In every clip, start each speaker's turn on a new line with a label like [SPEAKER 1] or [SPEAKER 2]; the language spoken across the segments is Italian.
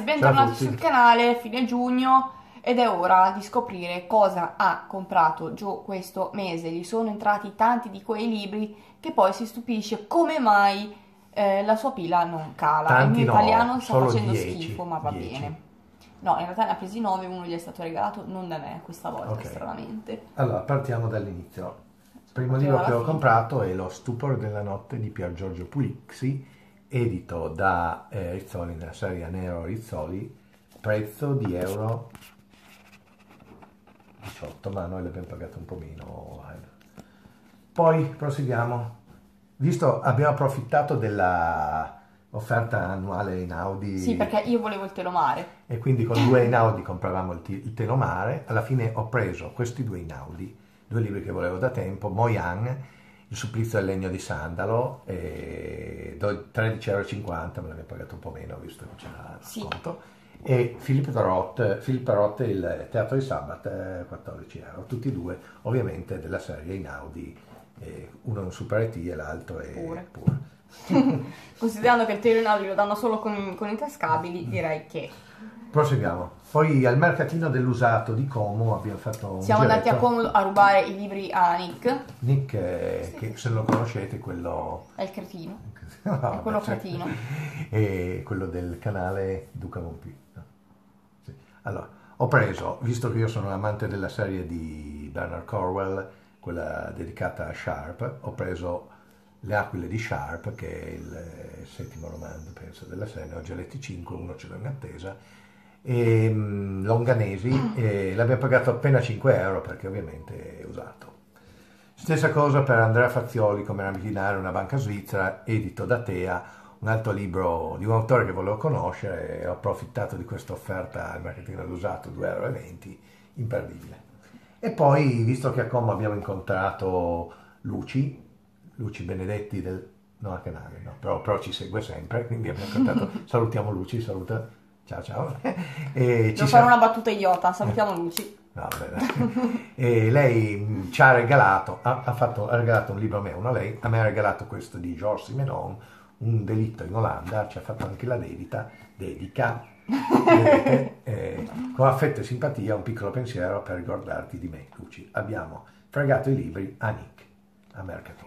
[SPEAKER 1] ragazzi, bentornati sul canale, fine giugno, ed è ora di scoprire cosa ha comprato Gio questo mese. Gli sono entrati tanti di quei libri che poi si stupisce come mai la sua pila non cala.
[SPEAKER 2] Tanti
[SPEAKER 1] Il mio
[SPEAKER 2] no,
[SPEAKER 1] italiano sta
[SPEAKER 2] solo
[SPEAKER 1] facendo
[SPEAKER 2] 10,
[SPEAKER 1] schifo, ma va
[SPEAKER 2] 10.
[SPEAKER 1] bene. No, in realtà ne ha presi 9, uno gli è stato regalato, non da me questa volta,
[SPEAKER 2] Ok.
[SPEAKER 1] stranamente.
[SPEAKER 2] Allora, partiamo dall'inizio. Il primo
[SPEAKER 1] Partiamo
[SPEAKER 2] libro che
[SPEAKER 1] dalla
[SPEAKER 2] ho
[SPEAKER 1] fine.
[SPEAKER 2] comprato è Lo stupore della notte di Pier Giorgio Pulizzi, edito da Rizzoli nella serie Nero Rizzoli, prezzo di euro 18, ma noi l'abbiamo pagato un po' meno. Poi proseguiamo. Visto, abbiamo approfittato della offerta annuale in Audi.
[SPEAKER 1] Sì, perché io volevo il telomare.
[SPEAKER 2] E quindi con 2 Einaudi compravamo il telomare. Alla fine ho preso questi 2 Einaudi, 2 libri che volevo da tempo, Moyan, Il supplizio del legno di sandalo, e 13,50 €, me l'abbiamo pagato un po' meno visto che c'era lo
[SPEAKER 1] Sì.
[SPEAKER 2] sconto, e Philippe Roth, Il teatro di Sabbath, 14 €, tutti e due ovviamente della serie Einaudi, uno è un Super ET e l'altro è
[SPEAKER 1] Pure.
[SPEAKER 2] Pure.
[SPEAKER 1] Considerando che il telomare lo danno solo con i tascabili, direi che...
[SPEAKER 2] Proseguiamo. Poi al mercatino dell'usato di Como abbiamo fatto un
[SPEAKER 1] Siamo andati a
[SPEAKER 2] giretto.
[SPEAKER 1] Como a rubare i libri a Nick.
[SPEAKER 2] Nick, che se non lo conoscete, quello...
[SPEAKER 1] È il cretino.
[SPEAKER 2] No,
[SPEAKER 1] È quello
[SPEAKER 2] beh, certo.
[SPEAKER 1] cretino.
[SPEAKER 2] È quello del canale Duca Monpi. No. Sì. Allora, ho preso, visto che io sono amante della serie di Bernard Cornwell, quella dedicata a Sharp, ho preso Le aquile di Sharp, che è il 7º romanzo, penso, della serie. Ne ho già letti 5, uno ce l'ho in attesa. E Longanesi, e l'abbiamo pagato appena 5 € perché ovviamente è usato. Stessa cosa per Andrea Fazioli, Come rapinare una banca svizzera, edito da Tea, un altro libro di un autore che volevo conoscere, e ho approfittato di questa offerta al mercatino dell'usato, 2,20 €, imperdibile. E poi, visto che a Como abbiamo incontrato Luci Benedetti del... no, a canale, no, però ci segue sempre, quindi abbiamo incontrato, salutiamo Luci, saluta. Ciao ciao. E
[SPEAKER 1] Devo fare una battuta idiota, salutiamo Luci.
[SPEAKER 2] No, vabbè. E lei ci ha regalato, ha regalato un libro a me, uno a lei, a me ha regalato questo di Georges Simenon, Un delitto in Olanda, ci ha fatto anche la dedica, vedete, con affetto e simpatia, un piccolo pensiero per ricordarti di me, Luci. Abbiamo fregato i libri a Nick, a Mercatopoli.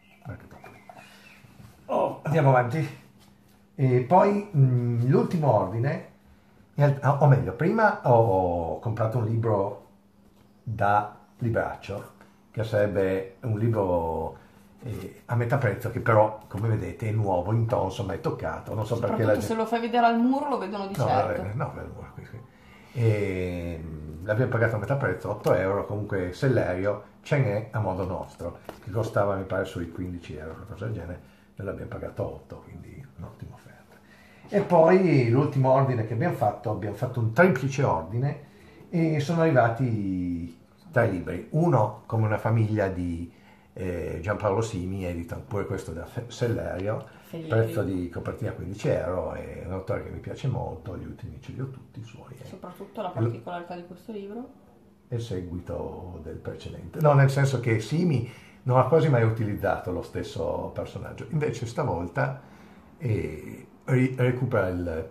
[SPEAKER 2] Andiamo avanti. E poi l'ultimo ordine, o meglio, prima ho comprato un libro da libraccio, che sarebbe un libro a metà prezzo, che però, come vedete, è nuovo, intonso, mai toccato, non so perché
[SPEAKER 1] Soprattutto se lo fai vedere al muro lo vedono di
[SPEAKER 2] No,
[SPEAKER 1] certo.
[SPEAKER 2] no, qui. E l'abbiamo pagato a metà prezzo, 8 €, comunque Sellerio, ce n'è a modo nostro, che costava mi pare sui 15 €, qualcosa del genere, noi l'abbiamo pagato 8, quindi un'ottima offerta. E poi l'ultimo ordine che abbiamo fatto un triplice ordine, e sono arrivati 3 libri, uno come una famiglia di Giampaolo Simi, edita pure questo da Sellerio, prezzo di copertina 15 €, è un autore che mi piace molto, gli ultimi ce li ho tutti i suoi.
[SPEAKER 1] Soprattutto la particolarità di questo libro.
[SPEAKER 2] È il seguito del precedente, no, nel senso che Simi non ha quasi mai utilizzato lo stesso personaggio, invece stavolta recupera il...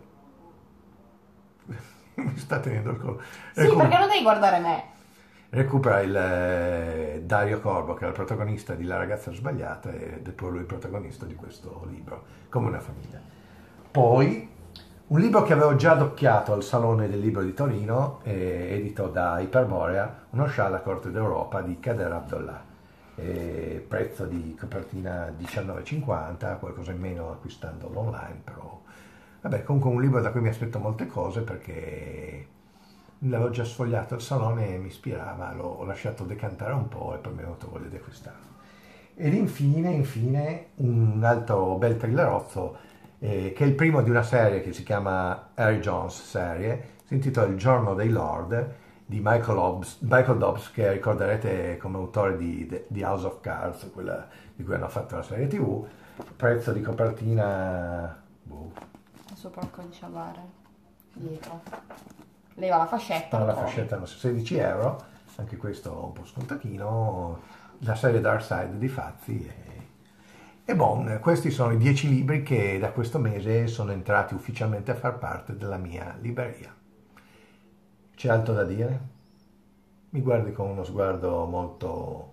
[SPEAKER 2] mi sta tenendo il collo.
[SPEAKER 1] Sì, perché non devi guardare me.
[SPEAKER 2] Recupera il Dario Corbo, che era il protagonista di La ragazza sbagliata, ed è poi lui il protagonista di questo libro, Come una famiglia. Poi un libro che avevo già adocchiato al Salone del Libro di Torino, edito da Iperborea, Uno scià alla corte d'Europa di Kader Abdollah. Prezzo di copertina 19,50, qualcosa in meno acquistandolo online, però vabbè, comunque un libro da cui mi aspetto molte cose, perché l'avevo già sfogliato al salone e mi ispirava, l'ho lasciato decantare un po' e poi mi è venuto voglia di acquistarlo. Ed infine un altro bel thrillerozzo, che è il primo di una serie che si chiama Harry Jones serie, si intitola Il giorno dei Lord, di Michael Dobbs, che ricorderete come autore di House of Cards, quella di cui hanno fatto la serie TV, prezzo di copertina...
[SPEAKER 1] Sopra il codice a barre, dietro. Leva la fascetta.
[SPEAKER 2] La fascetta 16 €, anche questo un po' scontatino, la serie Dark Side di Fazzi, E bon, questi sono i 10 libri che da questo mese sono entrati ufficialmente a far parte della mia libreria. C'è altro da dire? Mi guardi con uno sguardo molto,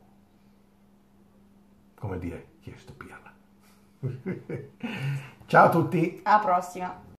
[SPEAKER 2] come dire, chi è sto pirla? Ciao a tutti!
[SPEAKER 1] Alla prossima!